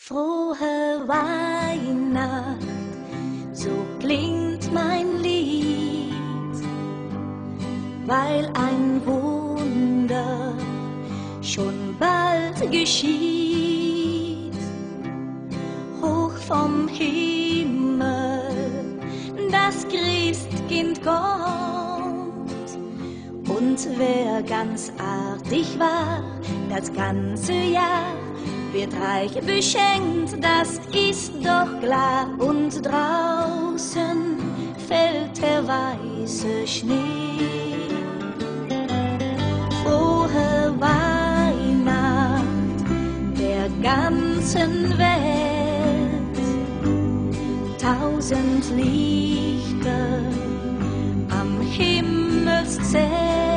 Frohe Weihnacht, so klingt mein Lied, weil ein Wunder schon bald geschieht. Hoch vom Himmel das Christkind kommt, und wer ganz artig war das ganze Jahr, wird reich beschenkt, das ist doch klar. Und draußen fällt der weiße Schnee. Frohe Weihnacht der ganzen Welt, 1000 Lichter am Himmelszelt,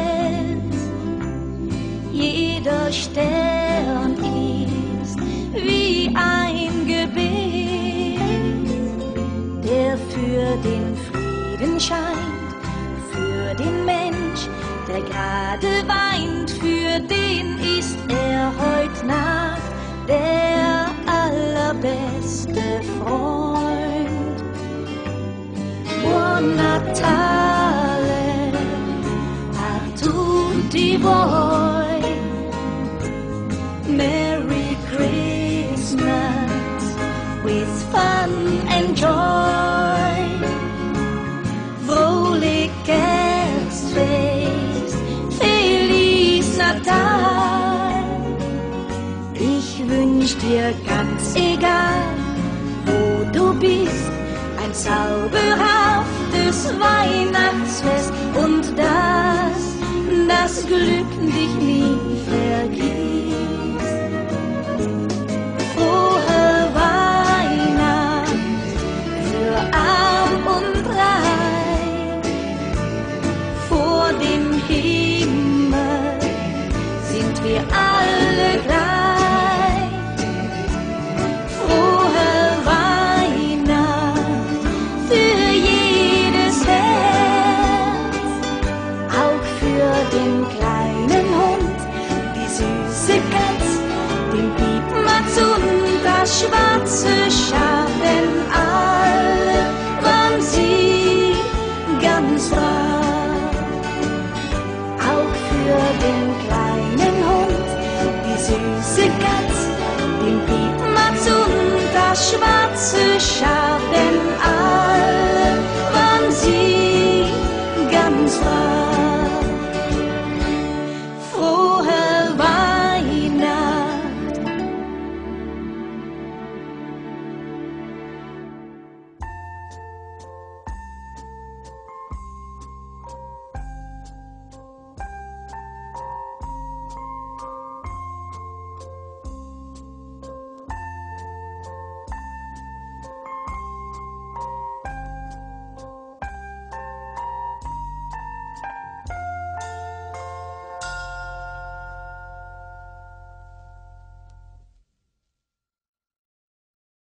jeder Stern ist wie ein Gebet, der für den Frieden scheint, für den Mensch, der gerade weint, für den ist heut Nacht der allerbeste Freund. Buon Natale a tutti voi, Merry Christmas with fun and joy. Fröhlich Kerstfest, Feliz Natal. Ich wünsch dir ganz egal, wo du bist, ein zauberhaftes Weihnachtsfest und das Glück dich nie vergisst. Frohe Weihnacht für arm und reich, vor dem Himmel sind wir alle gleich. Frohe Weihnacht für jedes Herz, auch für den kleinen Hund, die süße Katz, den Piepmatz und das schwarze Schaf, denn alle waren sie ganz brav. Auch für den kleinen Hund, die süße Katz, den Piepmatz und das schwarze Schaf.